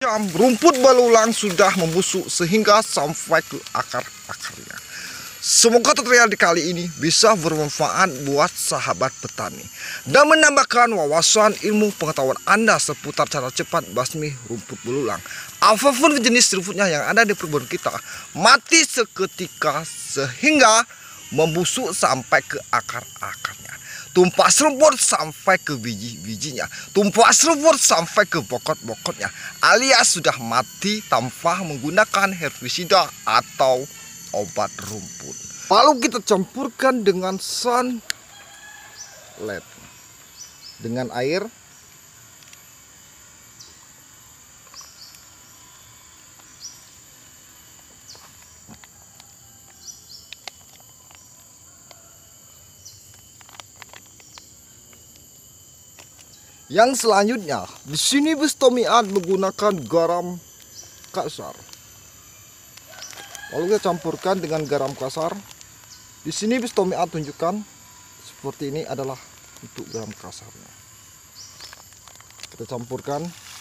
Rumput belulang sudah membusuk sehingga sampai ke akar-akarnya. Semoga tutorial di kali ini bisa bermanfaat buat sahabat petani dan menambahkan wawasan ilmu pengetahuan Anda seputar cara cepat basmi rumput belulang. Apapun jenis rumputnya yang ada di perkebunan kita mati seketika sehingga membusuk sampai ke akar-akarnya. Tumpas rumput sampai ke biji-bijinya, tumpas rumput sampai ke pokok-pokoknya, alias sudah mati tanpa menggunakan herbisida atau obat rumput. Lalu kita campurkan dengan sunlight dengan air. Yang selanjutnya, di sini Bustomiat menggunakan garam kasar. Lalu kita campurkan dengan garam kasar. Di sini Bustomiat tunjukkan seperti ini adalah untuk garam kasarnya. Kita campurkan.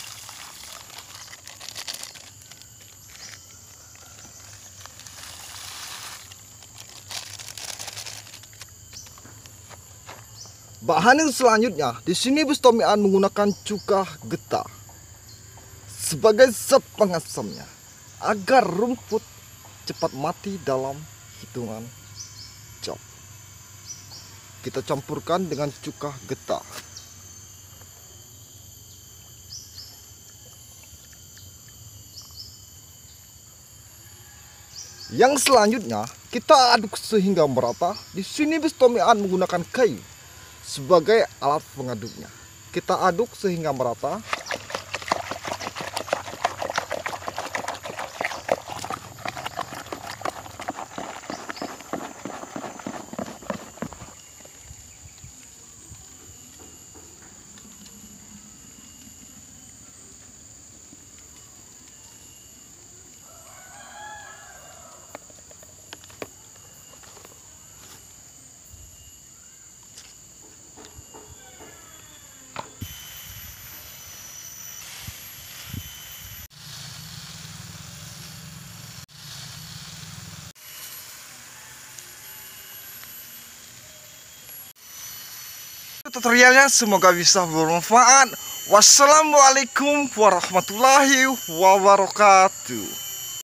Bahan yang selanjutnya, di sini Bustomiat menggunakan cuka getah sebagai zat pengasamnya agar rumput cepat mati dalam hitungan jam. Kita campurkan dengan cuka getah. Yang selanjutnya, kita aduk sehingga merata. Di sini Bustomiat menggunakan kayu sebagai alat pengaduknya. Kita aduk sehingga merata. Tutorialnya semoga bisa bermanfaat. Wassalamualaikum warahmatullahi wabarakatuh.